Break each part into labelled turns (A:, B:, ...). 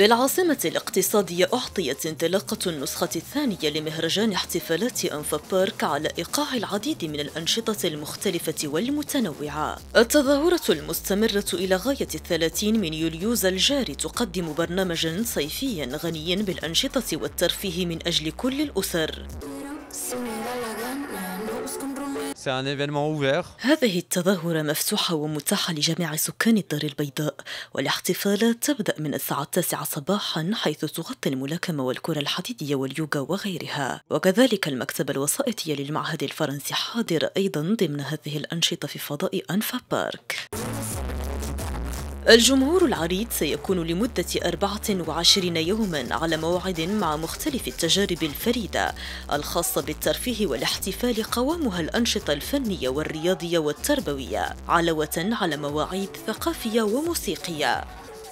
A: بالعاصمة الاقتصادية أعطيت انطلاقة النسخة الثانية لمهرجان احتفالات أنفا بارك على إيقاع العديد من الأنشطة المختلفة والمتنوعة. التظاهرة المستمرة إلى غاية 30 من يوليوز الجاري تقدم برنامجا صيفيا غنيا بالأنشطة والترفيه من أجل كل الأسر. هذه التظاهرة مفتوحة ومتاحة لجميع سكان الدار البيضاء، والاحتفالات تبدأ من الساعة 9 صباحا، حيث تغطي الملاكمة والكرة الحديدية واليوغا وغيرها. وكذلك المكتب الوسائطي للمعهد الفرنسي حاضر أيضا ضمن هذه الأنشطة في فضاء أنفا بارك. الجمهور العريض سيكون لمدة 24 يوما على موعد مع مختلف التجارب الفريدة الخاصة بالترفيه والاحتفال، قوامها الأنشطة الفنية والرياضية والتربوية، علاوة على مواعيد ثقافية وموسيقية.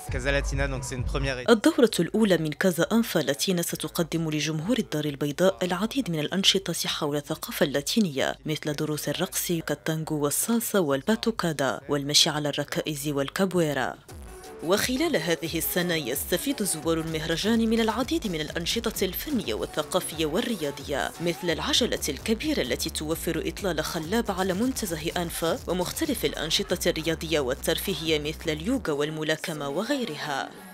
A: الدورة الأولى من كازا أنفا لاتينا ستقدم لجمهور الدار البيضاء العديد من الأنشطة حول الثقافة اللاتينية، مثل دروس الرقص كالتانغو والصالسا والباتوكادا والمشي على الركائز والكابويرا. وخلال هذه السنة يستفيد زوار المهرجان من العديد من الأنشطة الفنية والثقافية والرياضية، مثل العجلة الكبيرة التي توفر إطلال خلاب على منتزه أنفا، ومختلف الأنشطة الرياضية والترفيهية مثل اليوغا والملاكمة وغيرها.